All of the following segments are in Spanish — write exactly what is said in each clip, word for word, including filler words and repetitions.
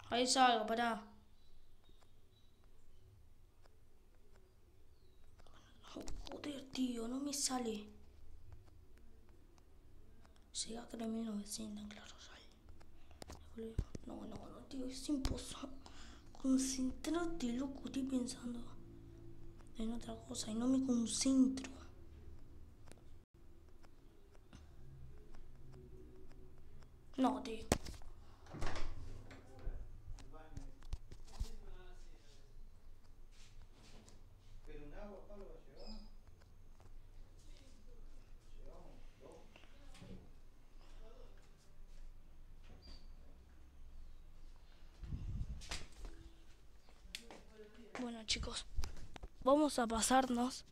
Ahí salgo, pará. Joder, tío, no me sale. Llega a mil novecientos, claro, sale. No, no, no, tío, es imposible. Concentrate, loco, estoy pensando en otra cosa y no me concentro. No, tío. Bueno, chicos, vamos a pasarnos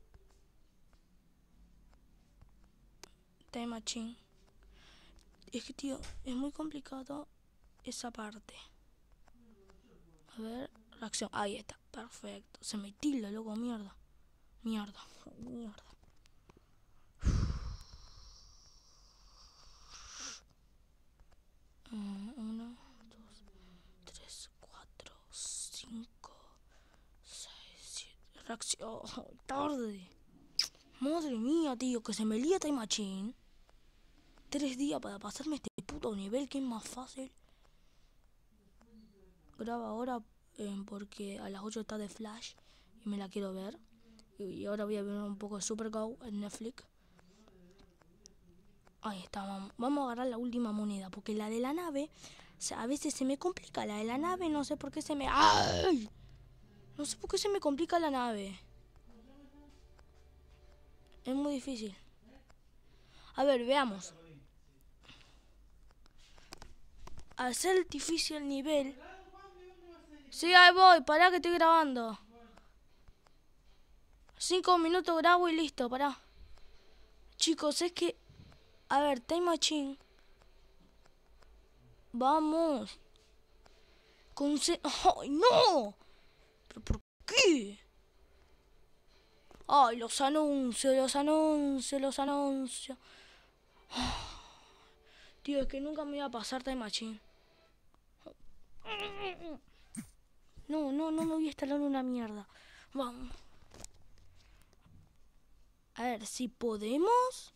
Time Machine. Es que, tío, es muy complicado esa parte. A ver, reacción. Ahí está, perfecto. Se me tilda, loco, mierda. Mierda, mierda. Uno, dos, tres, cuatro, cinco, seis, siete. Reacción. Oh, tarde. Madre mía, tío, que se me lía Time Machine. Tres días para pasarme este puto nivel, que es más fácil. Graba ahora eh, porque a las ocho está de Flash y me la quiero ver. Y ahora voy a ver un poco de Supergirl en Netflix. Ahí está, vamos. Vamos a agarrar la última moneda, porque la de la nave, o sea, a veces se me complica la de la nave, no sé por qué se me... ¡Ay! No sé por qué se me complica la nave. Es muy difícil. A ver, veamos. Hacer difícil nivel. Sí, ahí voy, pará que estoy grabando. Cinco minutos grabo y listo, pará. Chicos, es que... A ver, Time Machine. Vamos. Conce... ¡Ay, no! ¿Pero por qué? Ay, los anuncios, los anuncios, los anuncios. Tío, es que nunca me iba a pasar Time Machine. No, no, no me voy a instalar una mierda. Vamos. A ver, si podemos.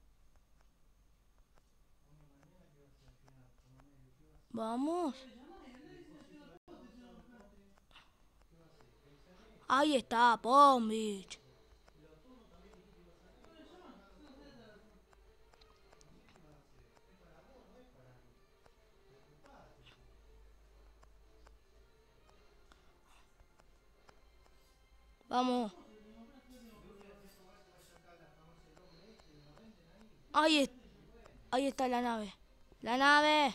Vamos. Ahí está, Palm Beach. Vamos. Ahí, es, ahí está la nave. La nave.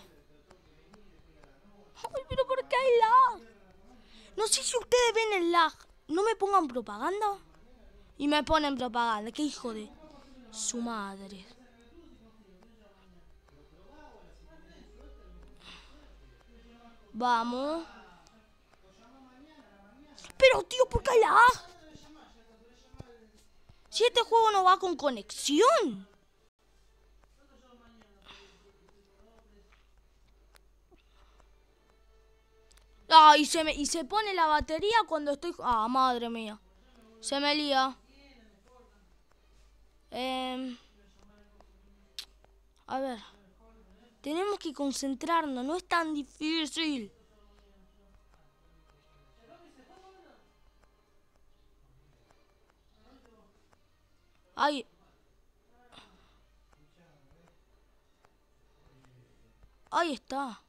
Ay, pero ¿por qué hay lag? No sé si ustedes ven el lag. No me pongan propaganda. Y me ponen propaganda. Qué hijo de su madre. Vamos. Pero, tío, ¿por qué hay lag? Si este juego no va con conexión. Ah, y se, me, y se pone la batería cuando estoy... Ah, madre mía. Se me lía. Eh, a ver. Tenemos que concentrarnos. No es tan difícil. Ahí. Ahí está.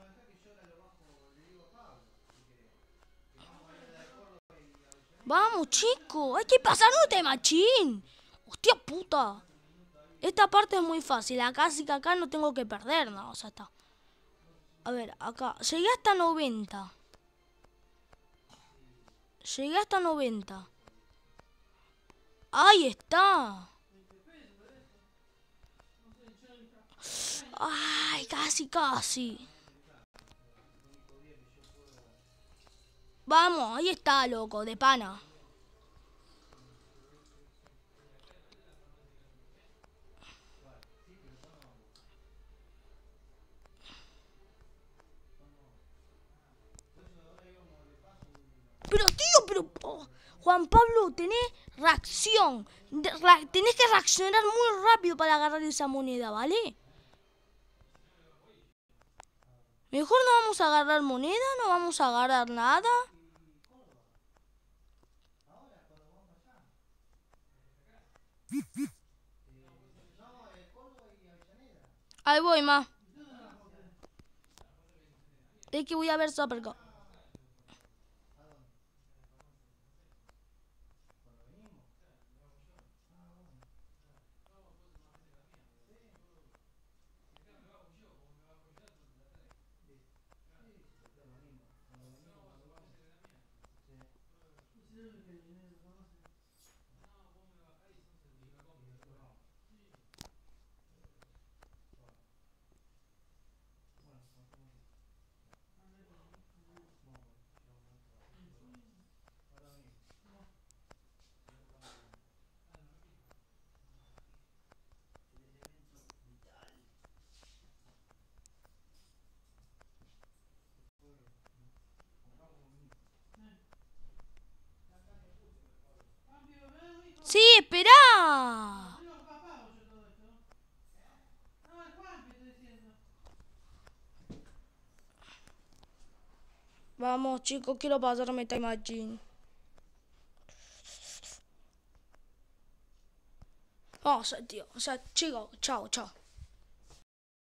Vamos, chicos. Hay que pasarnos de machín. Hostia puta. Esta parte es muy fácil. Acá sí que acá no tengo que perder. No, o sea, está. A ver, acá. Llegué hasta noventa. Llegué hasta noventa. Ahí está. Ay, casi, casi. Vamos, ahí está, loco, de pana. Juan Pablo, tenés reacción. Ra tenés que reaccionar muy rápido para agarrar esa moneda, ¿vale? Mejor no vamos a agarrar moneda, no vamos a agarrar nada. Ahí voy, ma. Es que voy a ver Superco. Sí, espera. Vamos, chicos, quiero pasarme Time Machine. Vamos, tío. O sea, chicos, chao, chao.